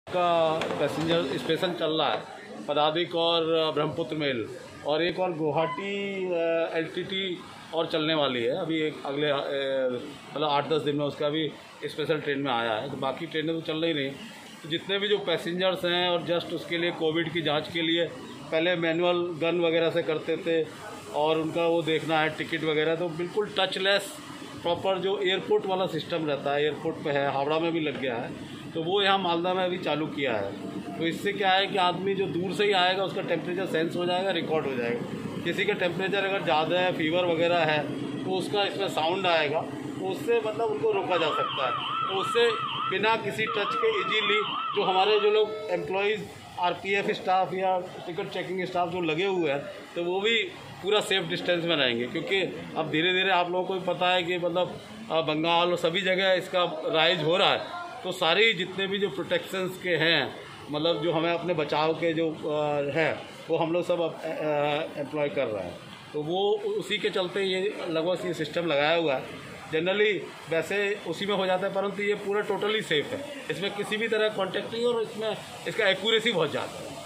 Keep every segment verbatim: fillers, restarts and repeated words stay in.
का passenger special चल रहा है पदातिक और ब्रह्मपुत्र मेल, और एक और गुवाहाटी एलटीटी और चलने वाली है अभी एक अगले मतलब आठ दस दिन में उसका भी स्पेशल ट्रेन में आया है। तो बाकी ट्रेनें तो चल रही नहीं। तो जितने भी जो पैसेंजर्स हैं और जस्ट उसके लिए कोविड की जांच के लिए पहले मैनुअल गन वगैरह से करते थे और उनका वो देखना है टिकट वगैरह, तो बिल्कुल टचलेस प्रॉपर जो एयरपोर्ट वाला सिस्टम रहता है, एयरपोर्ट पे है, हावड़ा में भी लग गया है, तो वो यहाँ मालदा में अभी चालू किया है। तो इससे क्या है कि आदमी जो दूर से ही आएगा उसका टेम्परेचर सेंस हो जाएगा, रिकॉर्ड हो जाएगा। किसी का टेम्परेचर अगर ज़्यादा है, फीवर वगैरह है, तो उसका इसमें साउंड आएगा, तो उससे मतलब उनको रोका जा सकता है। तो उससे बिना किसी टच के इजीली जो हमारे जो लोग एम्प्लॉयज़ आरपीएफ स्टाफ या टिकट चेकिंग स्टाफ जो लगे हुए हैं, तो वो भी पूरा सेफ डिस्टेंस में रहेंगे। क्योंकि अब धीरे धीरे आप लोगों को भी पता है कि मतलब बंगाल और सभी जगह इसका राइज हो रहा है, तो सारी जितने भी जो प्रोटेक्शंस के हैं, मतलब जो हमें अपने बचाव के जो है, वो हम लोग सब एम्प्लॉय कर रहे हैं। तो वो उसी के चलते ये लगभग ये सिस्टम लगाया हुआ है। जनरली वैसे उसी में हो जाता है, परंतु ये पूरा टोटली सेफ है, इसमें किसी भी तरह कॉन्टेक्ट नहीं, और इसमें इसका एक्यूरेसी बहुत ज़्यादा है।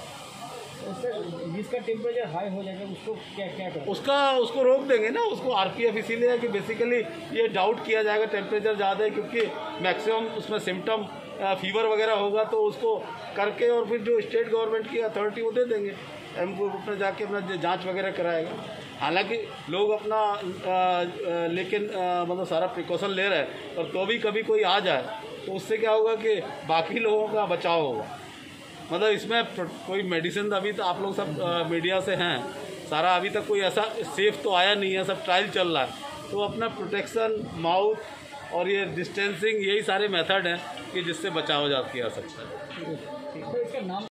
जिसका टेम्परेचर हाई हो जाएगा उसको क्या क्या करें? उसका उसको रोक देंगे ना, उसको आरपीएफ इसीलिए है कि बेसिकली ये डाउट किया जाएगा टेम्परेचर ज़्यादा है, क्योंकि मैक्सिमम उसमें सिम्टम फीवर वगैरह होगा, तो उसको करके और फिर जो स्टेट गवर्नमेंट की अथॉरिटी वो दे देंगे, एम अपना जाके अपना जांच वगैरह कराएगा। हालांकि लोग अपना आ, आ, लेकिन आ, मतलब सारा प्रिकॉशन ले रहे हैं, और तो भी कभी कोई आ जाए तो उससे क्या होगा कि बाकी लोगों का बचाव होगा। मतलब इसमें कोई मेडिसिन अभी तो आप लोग सब आ, मीडिया से हैं, सारा अभी तक कोई ऐसा सेफ तो आया नहीं है, सब ट्रायल चल रहा है। तो अपना प्रोटेक्शन, माउथ और ये डिस्टेंसिंग, यही सारे मेथड हैं कि जिससे बचाव जा किया जा सकता है। तो इसका नाम